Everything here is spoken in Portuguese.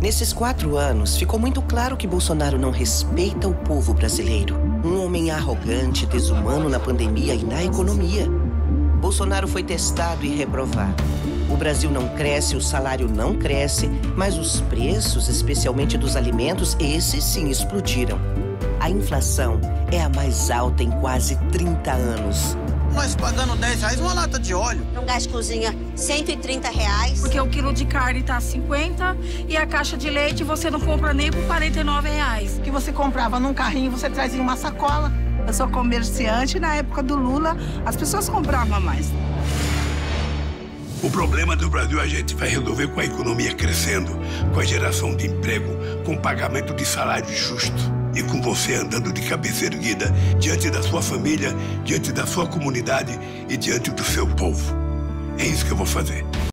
Nesses 4 anos, ficou muito claro que Bolsonaro não respeita o povo brasileiro. Um homem arrogante, desumano na pandemia e na economia. Bolsonaro foi testado e reprovado. O Brasil não cresce, o salário não cresce, mas os preços, especialmente dos alimentos, esses sim explodiram. A inflação é a mais alta em quase 30 anos. Nós pagando R$10 uma lata de óleo. Um gás de cozinha, R$130. Porque o quilo de carne tá 50 e a caixa de leite você não compra nem por R$49. Que você comprava num carrinho, você trazia uma sacola. Eu sou comerciante e na época do Lula as pessoas compravam mais. O problema do Brasil a gente vai resolver com a economia crescendo, com a geração de emprego, com o pagamento de salário justo e com você andando de cabeça erguida diante da sua família, diante da sua comunidade e diante do seu povo. É isso que eu vou fazer.